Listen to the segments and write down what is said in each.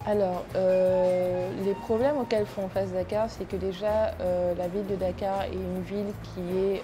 Alors, les problèmes auxquels font face Dakar, c'est que déjà, la ville de Dakar est une ville qui est,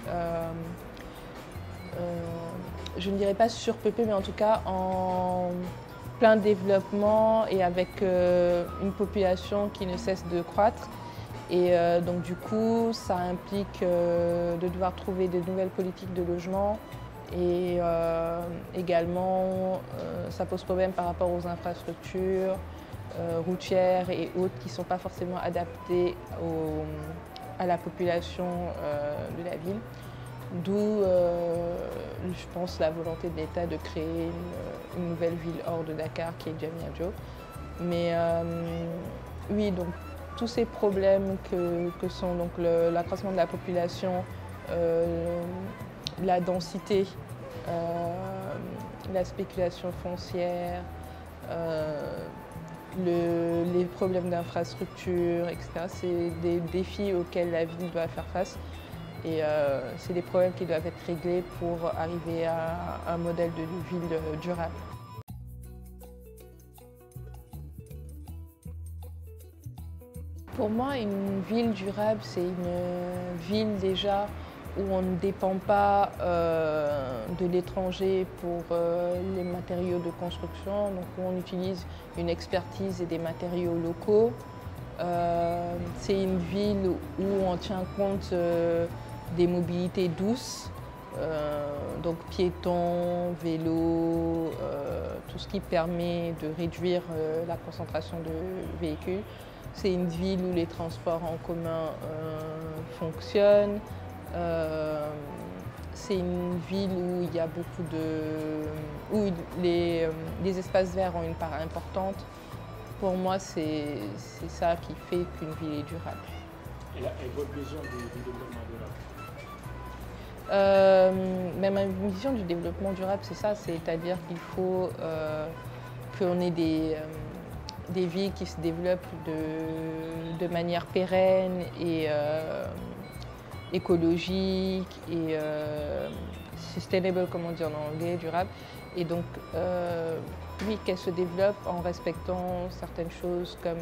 je ne dirais pas surpeuplée, mais en tout cas en plein développement et avec une population qui ne cesse de croître. Et donc du coup, ça implique de devoir trouver de nouvelles politiques de logement et également, ça pose problème par rapport aux infrastructures routières et autres qui ne sont pas forcément adaptées à la population de la ville. D'où, je pense, la volonté de l'État de créer une nouvelle ville hors de Dakar qui est Diamniadio. Mais oui, donc tous ces problèmes que sont donc l'accroissement de la population, la densité, la spéculation foncière, les problèmes d'infrastructure, etc. C'est des défis auxquels la ville doit faire face. Et c'est des problèmes qui doivent être réglés pour arriver à un modèle de ville durable. Pour moi, une ville durable, c'est une ville déjà où on ne dépend pas de l'étranger pour les matériaux de construction, donc où on utilise une expertise et des matériaux locaux. C'est une ville où on tient compte des mobilités douces, donc piétons, vélos, tout ce qui permet de réduire la concentration de véhicules. C'est une ville où les transports en commun fonctionnent. C'est une ville où il y a beaucoup où les espaces verts ont une part importante. Pour moi, c'est ça qui fait qu'une ville est durable. Et votre vision du développement durable? Mais ma vision du développement durable, c'est ça, c'est-à-dire qu'il faut qu'on ait des villes qui se développent de manière pérenne et écologique et sustainable, comme on dit en anglais, durable. Et donc, oui, qu'elle se développe en respectant certaines choses comme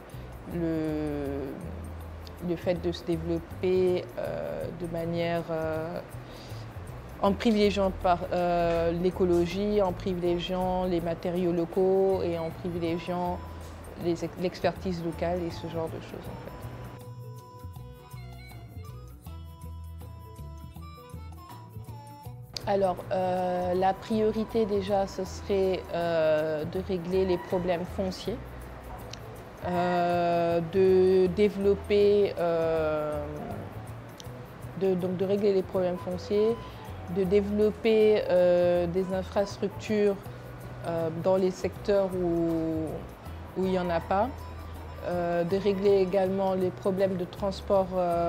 le fait de se développer de manière en privilégiant l'écologie, en privilégiant les matériaux locaux et en privilégiant l'expertise locale et ce genre de choses en fait. Alors, la priorité déjà, ce serait de régler les problèmes fonciers, de développer, donc de régler les problèmes fonciers, de développer des infrastructures dans les secteurs où il n'y en a pas, de régler également les problèmes de transport,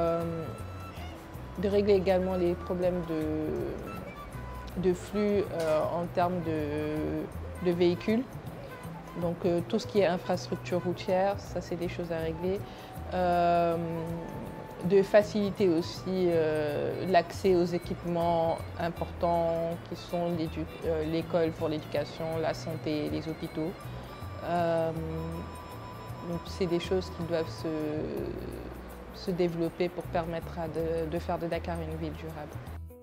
de régler également les problèmes de flux en termes de véhicules. Donc tout ce qui est infrastructure routière, ça c'est des choses à régler. De faciliter aussi l'accès aux équipements importants qui sont l'école pour l'éducation, la santé, les hôpitaux. Donc c'est des choses qui doivent se développer pour permettre de faire de Dakar une ville durable.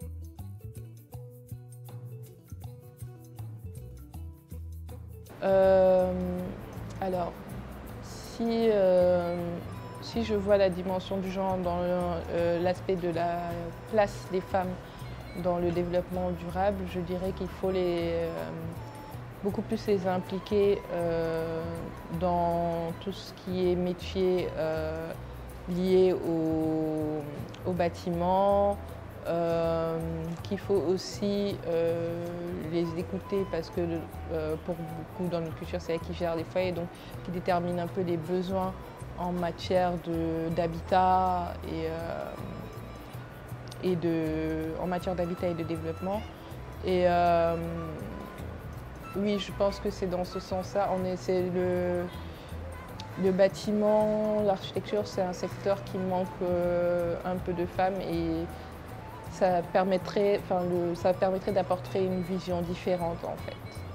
Alors, si je vois la dimension du genre dans l'aspect de la place des femmes dans le développement durable, je dirais qu'il faut beaucoup plus les impliquer dans tout ce qui est métier lié au bâtiment, qu'il faut aussi les écouter parce que pour beaucoup dans notre culture, c'est elles qui gèrent les foyers, donc qui déterminent un peu les besoins en matière d'habitat en matière d'habitat et de développement. Et oui, je pense que c'est dans ce sens-là. C'est le bâtiment, l'architecture, c'est un secteur qui manque un peu de femmes et ça permettrait d'apporter une vision différente en fait.